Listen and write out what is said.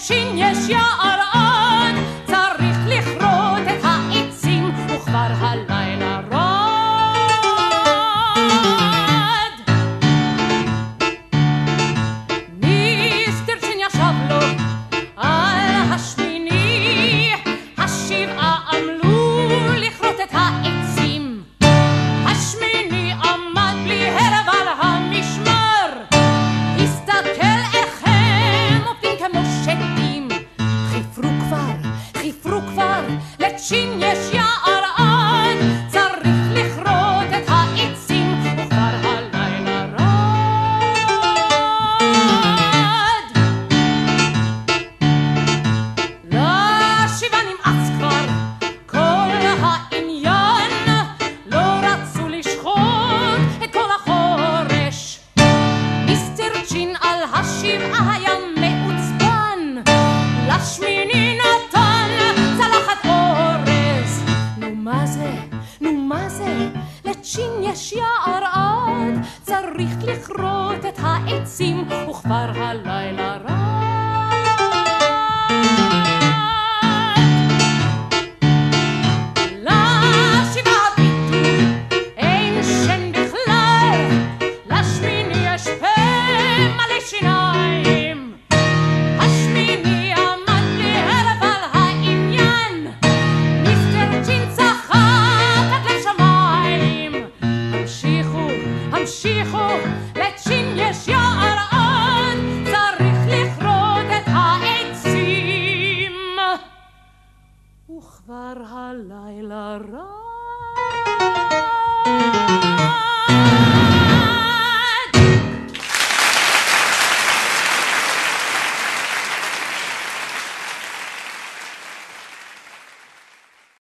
לשין יש יערן, צריך לכרות את העצים, וכבר הלילה רעד. מיסטר צ'ין ישב לו על השמיני, השבעה עמלו לכרות את העצים. השמיני עמד בלי הרב על המשמר, הסתכל איך הם עובדים כמו שדים. חיפרו כבר, לצ'ין יש יערן, צריך לכרות את העצים, וכבר הלילה רעד. לשבעה נמאס כבר כל העניין, לא רצו לשחוט את כל החורש. מיסטר צ'ין על השבעה היה מעוצבן, לשמיני נתן צלחת אורז. נו מה זה, לצ'ין יש יערן, צריך לכרות את העצים, וכבר הלילה רעד. לשבעה ביטו אין שן בכלל, לשמיני יש פה מלא שיניים. השמיני עמד בלי הרב על העניין, מיסטר צ'ין צחק עד לשמיים. המשיכו, לצ'ין יש יערן, צריך לכרות את העצים, וכבר הלילה רעד.